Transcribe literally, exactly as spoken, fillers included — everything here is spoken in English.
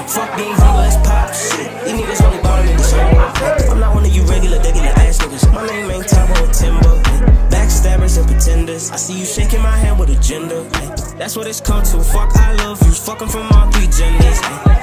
Fuck being humble, let's pop shit. These niggas only ballin' in the show. I'm not one of you regular, regular ass niggas. My name ain't Thabo Themba. Backstabbers and pretenders. I see you shaking my hand with agenda. That's what it's come to. Fuck, I love you. Fucking from all three genders.